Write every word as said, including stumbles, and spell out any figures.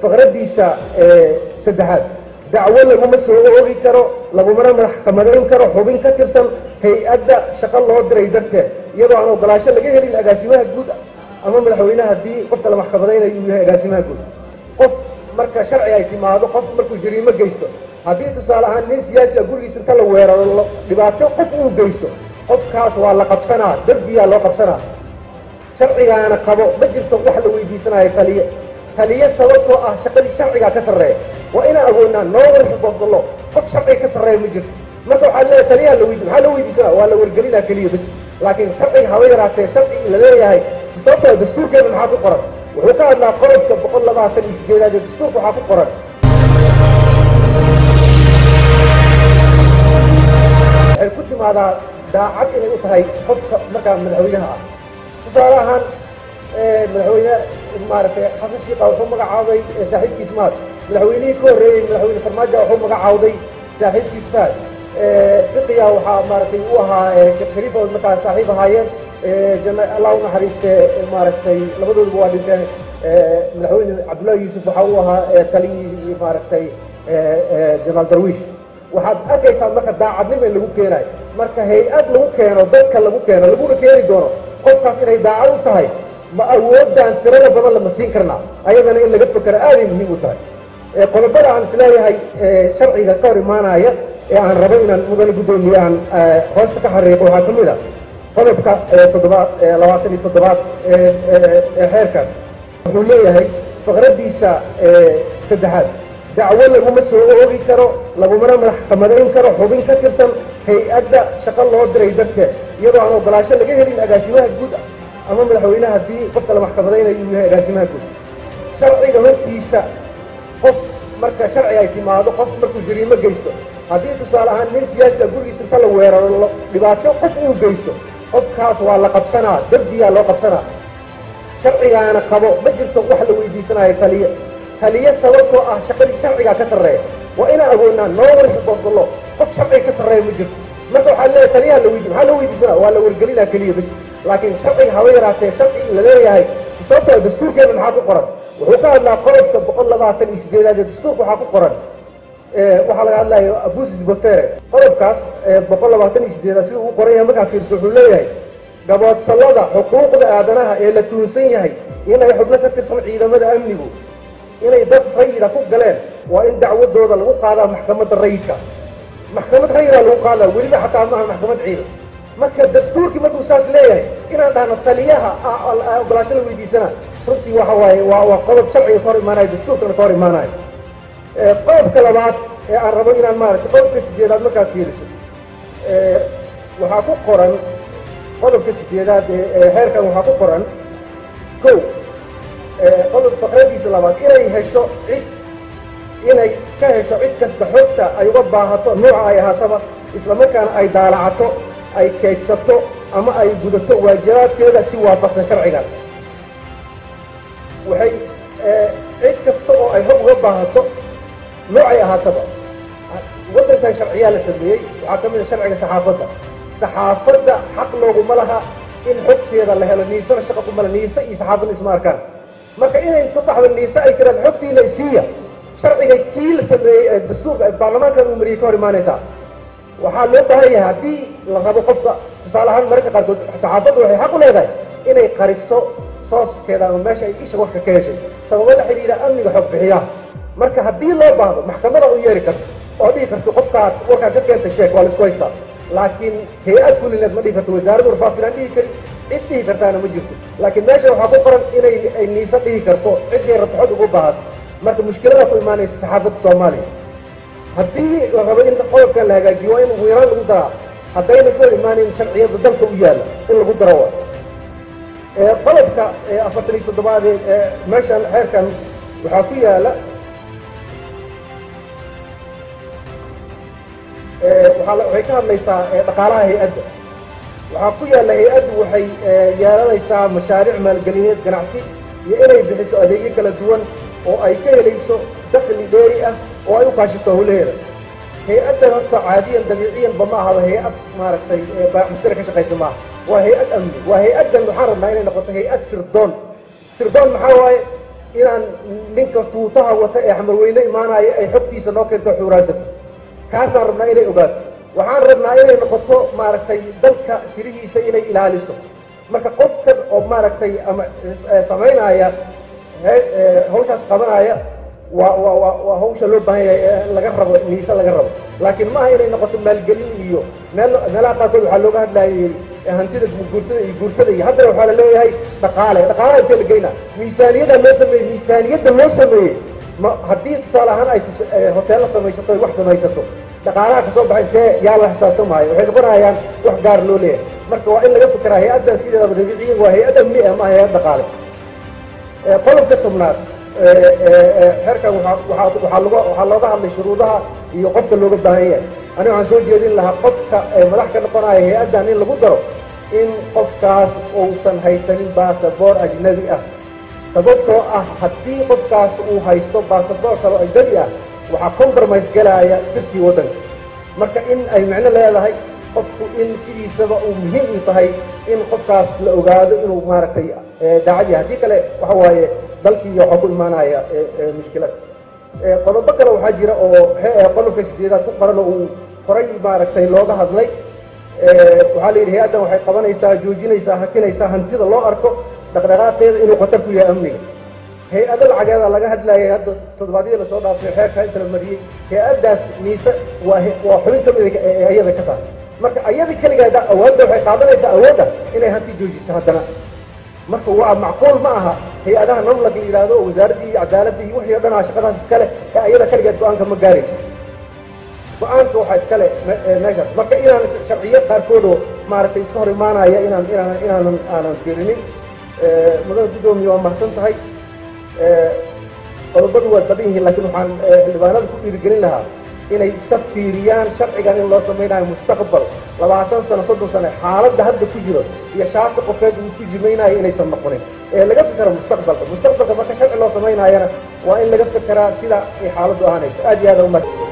faqradiisa saddexaad dacwo laguma soo oogi karo lagumana maxkamadayn karo xubin ka tirsan hay-adda shaqo loo diray darteed iyadoo aan ogolaasho laga helin agaasimaha guud ama madaxweynaha haddii qofka la maxkamadaynayo uu yahay agaasimaha guud qof marka sharci ay timaado qof markuu jariimo geysto haddii tusaale ahaan nin siyaasi ah gurigiisa inta la weeraro dhibaato qof uu geysto qofkaas waa la qabsanaa darbiyaa loo qabsanaa sharcigaana qabo ma jirto wax la weydiisanayo taliye taliye sababtoo ah shaqadii sharcigaa ka sarreeya waa inaan agoonnaa noo warshaqoodallo qof sharciga ka sarreeya ma jirto marka waxaa leeyahay taliyaha la weydi maxaa la weydiisanaa waa la wargelinaa keliya bas laakiin sharciga haba yaraatee sharci la leeyahay sababtoo dastuurkeena maxaa ku qoran wuxuu ka hadlaa qodobka boqol labaatan iyo sideedaad ee dastuurka waxaa ku qoran waxay ku timaadaa daacad inay u tahay qofka markaa madaxweynaha ah tusaale ahaan madaxweyne maaragtay xasan shiikha wuxuu magacaawday saaxiibkiis maad madaxweynihii ka horreeyey madaxweyne farmaajo wuxuu magacaawday saaxiibkiis faad fiqiya waxaa maaragtay u ahaa sheekh shariif oo markaa saaxiib ahaayeen allah u naxariiste maaragtay labadooduba waa dhinteen madaxweyne cabdullahi yuusuf waxaa u ahaa taliyii maaragtay jamaal darwiish waxaad arkaysaa marka daacadnimo in lagu keenayo marka hay-ad lagu keeno dadka lagu keeno laguna keeni doono qofkaas inay daacad u tahay ma awoodaan tirada badan lama siin karnaa ayadana in laga fekero aaday muhiim u tahay qodobada aan isleeyahay sharciga ka hor imaanaya ee aan rabo inaan mudane guddoomiye aan hoosta ka xariiqo waxaa ka mid a qodobka toddobaad labaatan iyo toddobaad ee xeerkan wuxuu leeyahay faqradiisa saddexaad dacwo laguma soo oogi karo lagumana maxkamadayn karo xubin ka tirsan hay-adda shaqo loo diray darteed iyadoo aan ogolaasho laga helin agaasimaha guud ama madaxweynaha haddii qofka la maxkamadaynayo uu yahay agaasimaha guud sharciga hortiisa qof marka sharci ay timaado qof markuu jariimo geysto haddii tusaale ahaan nin siyaasi ah gurigiisa inta la weeraro dhibaato qof uu geysto qofkaas waa la qabsanaa darbiyaa loo qabsanaa sharcigaana qabo ma jirto wax la weydiisanayo taliye taliye sababtoo ah shaqadii sharcigaa ka sarreeya waa inaan agoonnaa noo warshaqoodallo qof sharciga ka sarreeya ma jirto marka waxaa leeyahay taliyaha la weydi maxaa la weydiisanaa waa la wargelinaa keliya bas laakiin sharciga haba yaraatee sharci la leeyahay sababtoo dastuurkeena maxaa ku qoran wuxuu ka hadlaa qodobka boqol labaatan iyo sideedaad ee dastuurka waxaa ku qoran waxaa laga hadlayo abusis botere qodobkaas boqol labaatan iyo sideedaad sida uu qoran yahay markaa fiirso wuxuu leeyahay gaboodfallada xuquuqda aadanaha ee la tuhunsan yahay inay xubno ka tirsan ciidamada amnigu inay dad rayida ku galeen waa in dacwadooda lagu qaadaa maxkamadda rayidka maxkamad rayidaa lagu qaadaa weliba xataa maaha maxkamad ciidan marka dastuurkii markuu saas leeyahay inaan dhahno taliyaha ogolaasho la weydiisana runtii waxa waaye waa waa qodob sharciga ka hor imaanayo dastuurkana ka hor imaanayo qodobka labaad ee aan rabo inaan maaragtay qodobka sideedaad markaad fiiriso waxaa ku qoran qodobka sideedaad ee xeerkan waxaa ku qoran kow qodob faqradiisa labaad inay hesho cid inay ka hesho cid kasta xogta ay uga baahato nooca ay ahaataba islamarkaana ay daalacato ay keydsato ama ay gudato waajibaadkeeda si waafaqsan sharcigan waxay cid kasta oo ay hog uga baahato noocay ahaataba waddankan sharciyaa la sameeyey waxaa ka mid a sharciga saxaafadda saxaafadda xaq looguma laha in xogteeda la helo niisana shaqa kumala niise iyo saxaafadda isma arkaan marka inay ka baxdo niise ay tiraan xogtiina isiiya sharciga kii la sameeyey ee dastuurka baarlamaankan uu mariyey ka hor imaanaysaa waxaa loo baahan yahay haddii la rabo qofka tusaale ahaan mararka qaarkood saxaafaddu waxay xaq u leedahay inay qariso sooskeeda ama meesha ay isha warka ka heshay sababo la xidhiidha amniga xog bixiyaha marka haddii loo baahdo maxkamada u yeeri karto oo dhihi karto qofkaas warkaad ka keenta sheek waa la isku haystaa laakiin hay-ad kulineed ma dhihi karto wasaaraddu warfaafinaan dhihi karin cid dhihi kartaana ma jirto laakiin meesha waxaa ku qoran inay ay niise dhihi karto ciddii rabto xog ugu baahato marka mushkilada ku imaanaysa saxaafadda soomaaliya haddii la rabo in qodobkan la hagaajiyo waa in ugu yaraan lagu daraa haddayna ka hor imaanayn sharciyada dalka u yaalla in lagu daro wa qodobka afartan iyo toddobaad ee meeshan xeerkan waxaa ku yaala waxay ka hadlaysaa dhaqaalaha hay-adda waxaa ku yaalla hay-addu waxay yeelanaysaa mashaariic maalgelineed ganacsi iyo inay bixiso adeegyo kala duwan oo ay ka helayso dakhli dheeri ah oo ay u kaashito howlaheeda hay-addan horta caadiyan dabiiciyanba ma ahaba hay-ad maaragtay mushtari ka shaqaysa maaha waa hay-ad amni waa hay-addan waxaan rabnaa inay noqoto hay-ad sirdoon sirdoon maxaa waaye inaan ninka tuutaha wata ee xamarweyne imaanaya ay xogtiisa noo keento xuuraansato kaasaan rabnaa inay ogaato waxaan rabnaa inay noqoto maaragtay dalka sirihiisa inay ilaaliso marka qofkan oo maaragtay ama samaynaya hawshaas qabanaya waa waa waa waa hawsha loo baahan yahay laga rabo niisa laga rabo laakiin maaha inay noqoto maalgelin iyo meel meelaha qaarkood waxaa looga hadlayay hantida guurtada iyo guurtada iyo haddana waxaa la leeyahay dhaqaale dhaqaalaha intee la geynaa miisaaniyada loo sameeyey miisaaniyadda loo sameeyey ma haddii tusaale ahaan ay hoteello samaysato ay wax samaysato dhaqaalaha kasoo baxay intee yaa la xisaabtamaayo waxay noqonayaan wax gaar loo leeyahay marka waa in laga fikiraa hay-addan sideedaba dabiiciyan waa hay-ad amni ah maaha hay-ad dhaqaale qodobka tobnaad xeerkan waxaa looga hadlay shuruudaha iyo qofka looga baahan yahay aniga waxaan soo jeedin lahaa qofka madax ka noqonaya hay-addan in lagu daro in qofkaas uusan haysanin baasaboor ajnabi ah sababtoo ah haddii qofkaas uu haysto baasaboor kalo ajnabi ah waxaa compromise galaya dadkii waddanka marka in ay micno leedahay qofku in sidiisaba uu muhiim u tahay in qofkaas la ogaado inuu maaragtay daacad yahay haddii kale waxa waaye dalkii waxaa ku imaanaya mushkilad qodobo kale waxaa jira oo qodobka sideedaad ku qoran oo uu horay maaragtay looga hadlay waxaa la yidhi hay-addan waxay qabanaysaa joojinaysaa hakinaysaa hantida loo arko dhaqdhaqaaqeeda inuu khatar ku yahay amniga hay-ado lacageeda laga hadlayay hadda toddobaadyadii lasoo dhaafay xeerka inta la mariyey hay-addaas miise waa waa xubin ka mid ayada ka tahay marka ayada keligeeda awoodda waxay qaadanaysaa awoodda inay hanti joojiso haddana marka waa macquul ma aha hay-adaha namlaka la yidhaahdo wasaaraddii iyo cadaaladda iyo wixii o dhan aa shaqadaas iskale ee ayada keligeed go-aanka ma gaarayso go-aanka waxaa iskale meeshaas marka inaan sharciyo qaarkoodoo maaragtay iska hor imaanaya inaan inaan inaanan aanan firinin mudada guddoomiye waa mahadsan tahay qodobadu waa badan yihiin laakiin waxaan xildhibaanada ku dhiirigelin lahaa inay iska fiiriyaan sharcigan in loo samaynayo mustaqbal labaatan sano soddon sano xaaladda hadda ku jiro iyo shaarka qofeed uu ku jimaynayo inaysan noqonin ee laga fikero mustaqbalka mustaqbalka marka sharci loo samaynayana waa in laga fikiraa sida ay xaaladdu ahaanayso aad iyo aad umad